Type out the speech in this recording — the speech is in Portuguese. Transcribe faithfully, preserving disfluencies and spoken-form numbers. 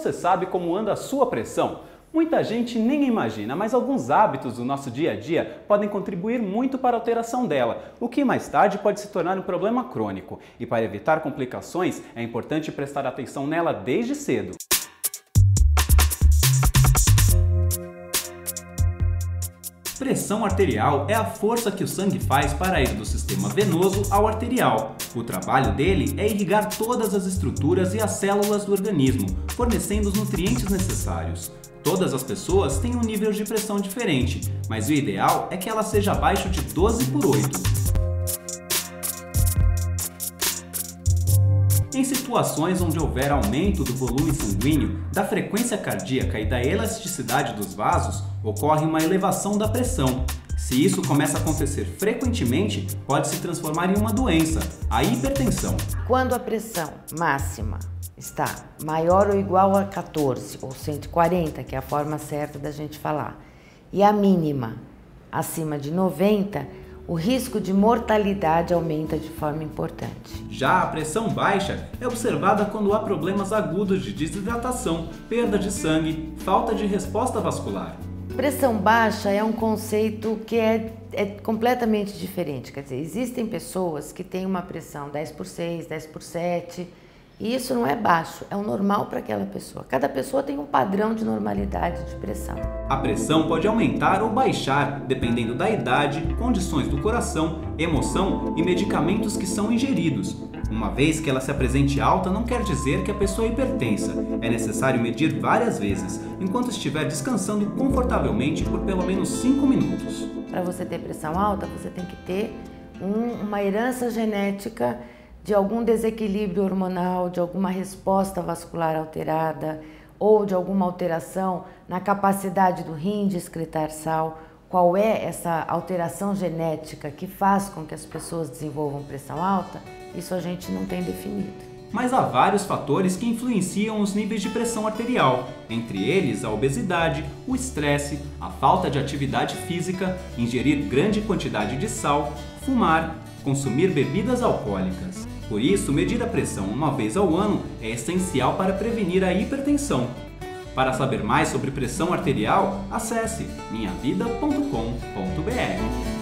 Você sabe como anda a sua pressão? Muita gente nem imagina, mas alguns hábitos do nosso dia a dia podem contribuir muito para a alteração dela, o que mais tarde pode se tornar um problema crônico. E para evitar complicações, é importante prestar atenção nela desde cedo. Pressão arterial é a força que o sangue faz para ir do sistema venoso ao arterial. O trabalho dele é irrigar todas as estruturas e as células do organismo, fornecendo os nutrientes necessários. Todas as pessoas têm um nível de pressão diferente, mas o ideal é que ela seja abaixo de doze por oito. Em situações onde houver aumento do volume sanguíneo, da frequência cardíaca e da elasticidade dos vasos, ocorre uma elevação da pressão. Se isso começa a acontecer frequentemente, pode se transformar em uma doença, a hipertensão. Quando a pressão máxima está maior ou igual a quatorze ou cento e quarenta, que é a forma certa da gente falar, e a mínima acima de noventa, o risco de mortalidade aumenta de forma importante. Já a pressão baixa é observada quando há problemas agudos de desidratação, perda de sangue, falta de resposta vascular. Pressão baixa é um conceito que é, é completamente diferente. Quer dizer, existem pessoas que têm uma pressão dez por seis, dez por sete, e isso não é baixo, é o normal para aquela pessoa. Cada pessoa tem um padrão de normalidade de pressão. A pressão pode aumentar ou baixar, dependendo da idade, condições do coração, emoção e medicamentos que são ingeridos. Uma vez que ela se apresente alta, não quer dizer que a pessoa é hipertensa. É necessário medir várias vezes, enquanto estiver descansando confortavelmente por pelo menos cinco minutos. Para você ter pressão alta, você tem que ter um, uma herança genética de algum desequilíbrio hormonal, de alguma resposta vascular alterada ou de alguma alteração na capacidade do rim de excretar sal. Qual é essa alteração genética que faz com que as pessoas desenvolvam pressão alta? Isso a gente não tem definido. Mas há vários fatores que influenciam os níveis de pressão arterial, entre eles a obesidade, o estresse, a falta de atividade física, ingerir grande quantidade de sal, fumar, consumir bebidas alcoólicas. Por isso, medir a pressão uma vez ao ano é essencial para prevenir a hipertensão. Para saber mais sobre pressão arterial, acesse minha vida ponto com ponto br.